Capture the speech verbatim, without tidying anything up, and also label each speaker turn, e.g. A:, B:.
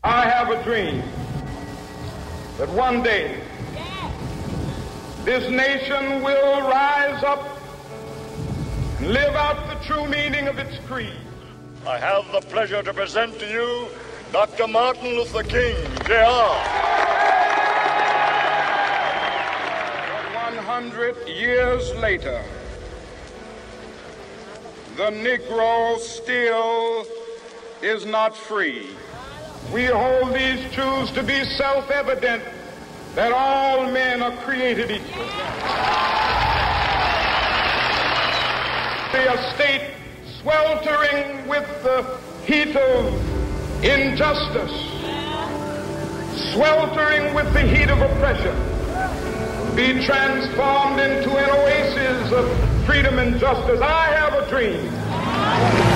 A: I have a dream that one day this nation will rise up and live out the true meaning of its creed.
B: I have the pleasure to present to you Doctor Martin Luther King, J R
A: one hundred years later, the Negro still is not free. We hold these truths to be self-evident, that all men are created equal. A state sweltering with the heat of injustice, sweltering with the heat of oppression, be transformed into an oasis of freedom and justice. I have a dream